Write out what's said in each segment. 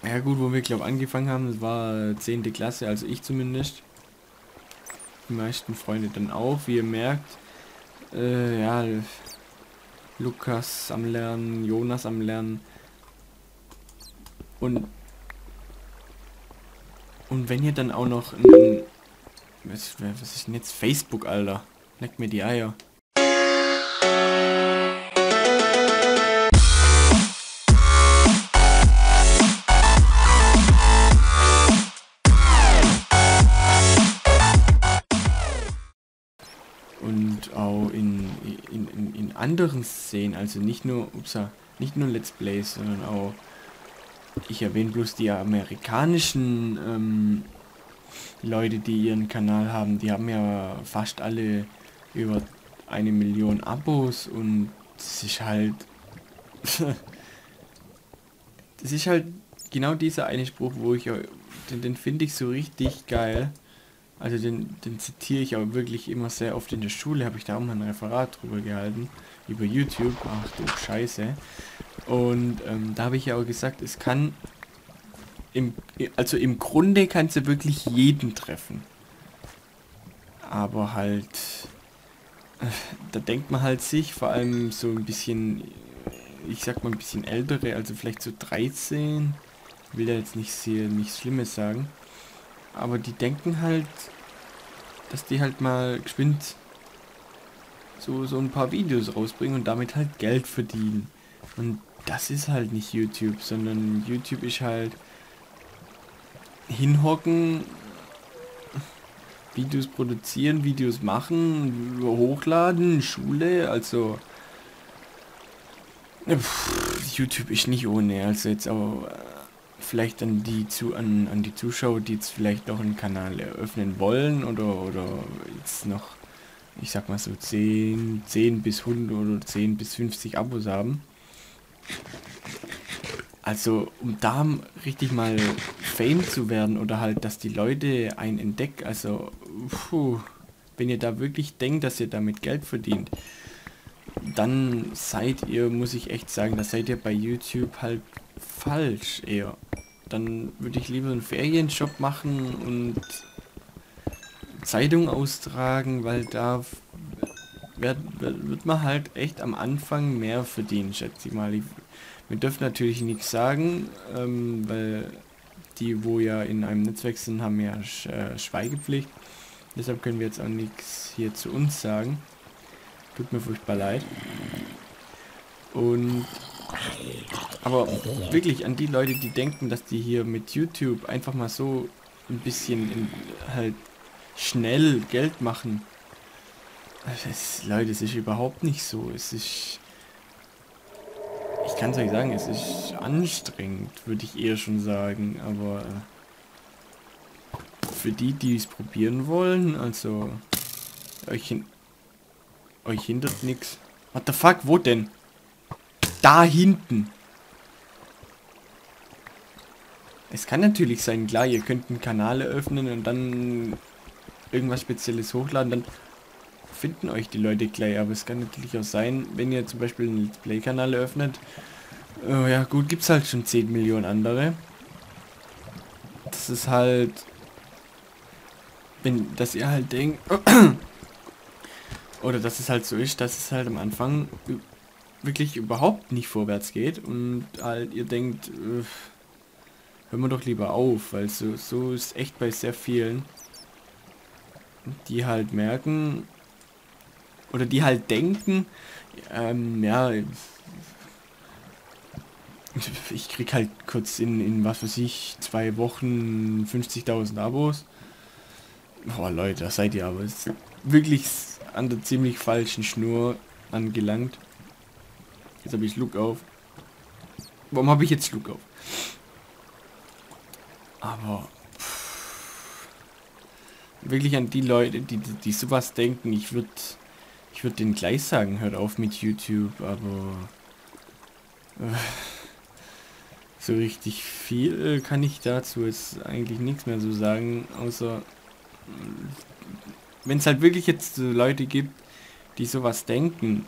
Ja gut, wo wir glaube angefangen haben, das war 10. Klasse, also ich zumindest. Die meisten Freunde dann auch, wie ihr merkt. Ja, Lukas am Lernen, Jonas am Lernen. Und, und wenn ihr dann auch noch was ist denn jetzt Facebook, Alter? Leck mir die Eier. Und auch in anderen Szenen, also nicht nur, nicht nur Let's Plays, sondern auch, ich erwähne bloß die amerikanischen Leute, die ihren Kanal haben, die haben ja fast alle über 1 Million Abos und das ist halt, das ist halt genau dieser eine Spruch, wo ich, den finde ich so richtig geil. Also den zitiere ich auch wirklich immer sehr oft in der Schule, habe ich da auch mal ein Referat drüber gehalten, über YouTube, ach du Scheiße. Und da habe ich ja auch gesagt, es kann, also im Grunde kannst du wirklich jeden treffen. Aber halt, da denkt man halt sich, vor allem so ein bisschen, ich sag mal ein bisschen ältere, also vielleicht so 13, will ja jetzt nichts Schlimmes sagen, aber die denken halt, dass die halt mal geschwind so ein paar Videos rausbringen und damit halt Geld verdienen. Und das ist halt nicht YouTube, sondern YouTube ist halt hinhocken, Videos produzieren, Videos machen, hochladen, Schule, also YouTube ist nicht ohne, also jetzt auch vielleicht an die Zuschauer, die jetzt vielleicht noch einen Kanal eröffnen wollen oder jetzt noch, ich sag mal so 10 bis 100 oder 10 bis 50 Abos haben. Also, um da richtig mal Fame zu werden oder halt, dass die Leute einen entdecken, also, wenn ihr da wirklich denkt, dass ihr damit Geld verdient, dann seid ihr, muss ich echt sagen, da seid ihr bei YouTube halt falsch eher. Dann würde ich lieber einen Ferienjob machen und Zeitung austragen, weil da wird man halt echt am Anfang mehr verdienen, schätze ich mal. Wir dürfen natürlich nichts sagen, weil die, wo ja in einem Netzwerk sind, haben ja Schweigepflicht. Deshalb können wir jetzt auch nichts hier zu uns sagen. Tut mir furchtbar leid. Und aber wirklich an die Leute, die denken, dass die hier mit YouTube einfach mal so ein bisschen halt schnell Geld machen. Leute, es ist überhaupt nicht so. Ich kann es euch sagen, es ist anstrengend, würde ich eher schon sagen. Aber für die, die es probieren wollen, also euch, euch hindert nichts. What the fuck, wo denn? Da hinten. Es kann natürlich sein, klar, ihr könnt einen Kanal eröffnen und dann irgendwas Spezielles hochladen, dann finden euch die Leute gleich. Aber es kann natürlich auch sein, wenn ihr zum Beispiel einen Let's Play-Kanal eröffnet, ja gut, gibt's halt schon 10 Millionen andere. Das ist halt, dass ihr halt denkt, oder dass es halt so ist, dass es halt am Anfang wirklich überhaupt nicht vorwärts geht und halt ihr denkt, hören wir doch lieber auf, weil so ist echt bei sehr vielen, die halt merken oder die halt denken, ja, ich krieg halt kurz in was weiß ich, 2 Wochen 50.000 Abos. Boah Leute, das seid ihr aber wirklich an der ziemlich falschen Schnur angelangt. Jetzt habe ich Schluck auf. Warum habe ich jetzt Schluck auf? Aber wirklich an die Leute, die sowas denken, ich würde denen gleich sagen, hört auf mit YouTube, aber so richtig viel kann ich dazu jetzt eigentlich nichts mehr so sagen, außer wenn es halt wirklich jetzt so Leute gibt, die sowas denken,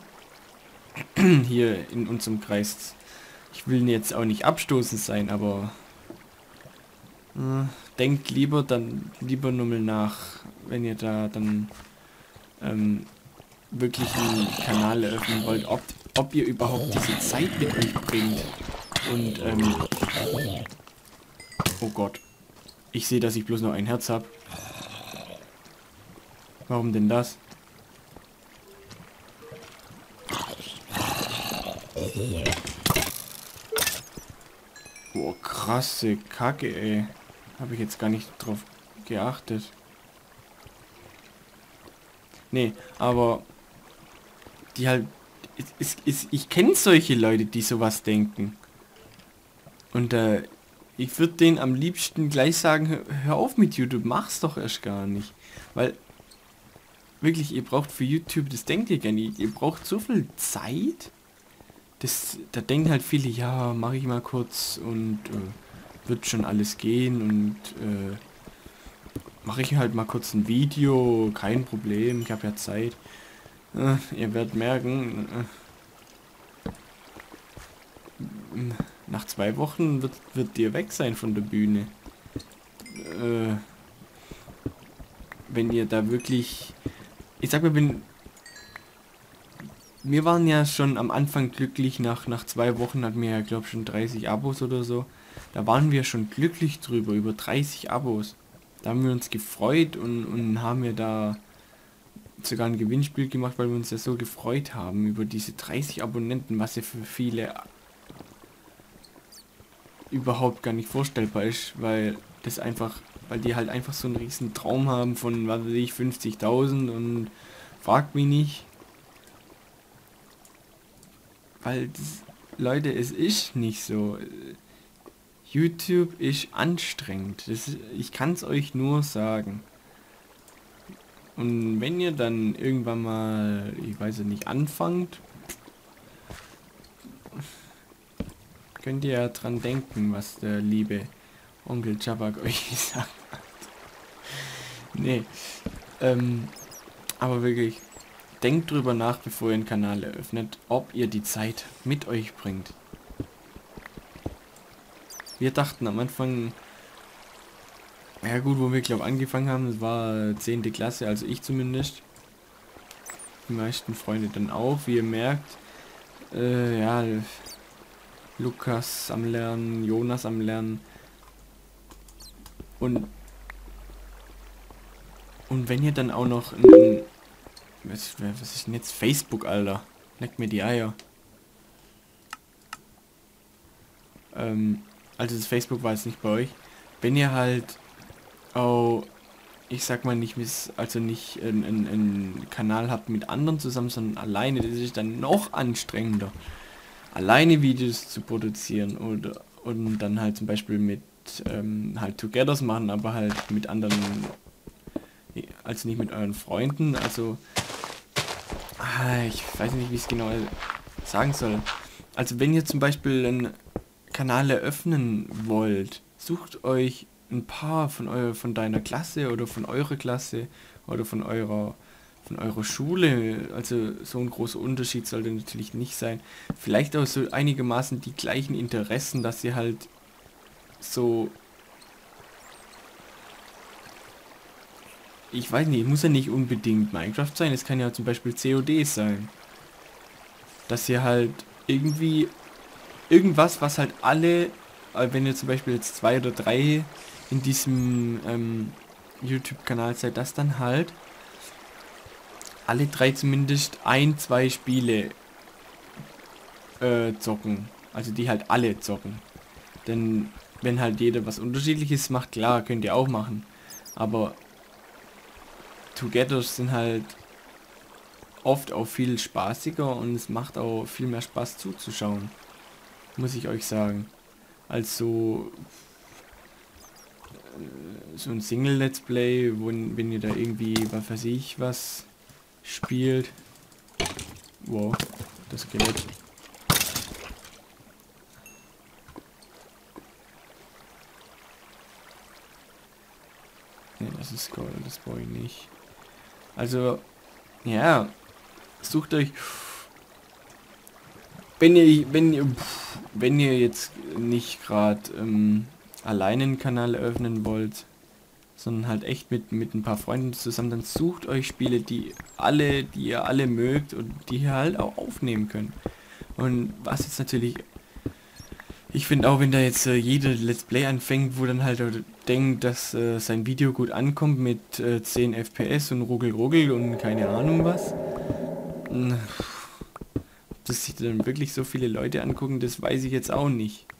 hier in unserem Kreis. Ich will jetzt auch nicht abstoßend sein, aber Denkt lieber nochmal nach, wenn ihr da dann wirklich einen Kanal eröffnen wollt, ob ihr überhaupt diese Zeit mit euch bringt. Und oh Gott, ich sehe, dass ich bloß noch ein Herz habe. Warum denn das? Boah, krasse Kacke, ey. Habe ich jetzt gar nicht drauf geachtet. Nee, aber die halt... ich kenne solche Leute, die sowas denken. Und ich würde denen am liebsten gleich sagen, hör auf mit YouTube, mach's doch erst gar nicht. Weil, wirklich, ihr braucht für YouTube, das denkt ihr gar nicht, ihr braucht so viel Zeit. Da denken halt viele, ja, mache ich mal kurz und wird schon alles gehen und mache ich halt mal kurz ein Video, kein Problem, ich habe ja Zeit. Ihr werdet merken, nach 2 Wochen wird ihr weg sein von der Bühne. Wenn ihr da wirklich... Ich sag mal, wir waren ja schon am Anfang glücklich, nach 2 Wochen hatten wir ja, glaube ich, schon 30 Abos oder so. Da waren wir schon glücklich drüber, über 30 Abos. Da haben wir uns gefreut und haben wir da sogar ein Gewinnspiel gemacht, weil wir uns ja so gefreut haben über diese 30 Abonnenten, was ja für viele überhaupt gar nicht vorstellbar ist, weil die halt einfach so einen riesen Traum haben von, was weiß ich, 50.000 und fragt mich nicht. Weil, Leute, es ist nicht so. YouTube ist anstrengend. Ich kann es euch nur sagen. Und wenn ihr dann irgendwann mal, ich weiß ja nicht, anfangt, könnt ihr ja dran denken, was der liebe Onkel Jabak euch gesagt hat. Nee, aber wirklich, denkt drüber nach, bevor ihr einen Kanal eröffnet, ob ihr die Zeit mit euch bringt. Wir dachten am Anfang, ja gut, wo wir glaube angefangen haben, das war 10. Klasse, also ich zumindest. Die meisten Freunde dann auch, wie ihr merkt. Ja, Lukas am Lernen, Jonas am Lernen. Und wenn ihr dann auch noch was ist denn jetzt Facebook, Alter? Leckt mir die Eier. Also das Facebook war jetzt nicht bei euch. Wenn ihr halt auch, ich sag mal nicht, also nicht einen Kanal habt mit anderen zusammen, sondern alleine, das ist dann noch anstrengender. Alleine Videos zu produzieren und dann halt zum Beispiel mit halt Togethers machen, aber halt mit anderen, also nicht mit euren Freunden, also ich weiß nicht, wie ich es genau sagen soll. Also wenn ihr zum Beispiel einen Kanal eröffnen wollt, sucht euch ein paar von deiner Klasse oder von eurer Klasse oder von eurer Schule, also so ein großer Unterschied sollte natürlich nicht sein. Vielleicht auch so einigermaßen die gleichen Interessen, dass ihr halt so, ich weiß nicht, muss ja nicht unbedingt Minecraft sein, es kann ja zum Beispiel COD sein. Dass ihr halt irgendwie irgendwas, was halt alle, wenn ihr zum Beispiel jetzt 2 oder 3 in diesem YouTube-Kanal seid, dass dann halt alle 3 zumindest 1, 2 Spiele zocken. Also die halt alle zocken. Denn wenn halt jeder was Unterschiedliches macht, klar, könnt ihr auch machen. Aber Togethers sind halt oft auch viel spaßiger und es macht auch viel mehr Spaß zuzuschauen. Muss ich euch sagen. Also so ein Single-Let's Play, wenn ihr da irgendwie, was weiß ich, was spielt. Wow, das Skelett. Ne, das ist Gold, das brauche ich nicht. Also, ja, sucht euch, wenn ihr jetzt nicht gerade alleine einen Kanal eröffnen wollt, sondern halt echt mit ein paar Freunden zusammen, dann sucht euch Spiele, die ihr alle mögt und die ihr halt auch aufnehmen könnt. Und was jetzt natürlich, ich finde auch, wenn da jetzt jeder Let's Play anfängt, wo dann halt denkt, dass sein Video gut ankommt mit 10 FPS und Ruggel Ruggel und keine Ahnung was, dass sich dann wirklich so viele Leute angucken, das weiß ich jetzt auch nicht.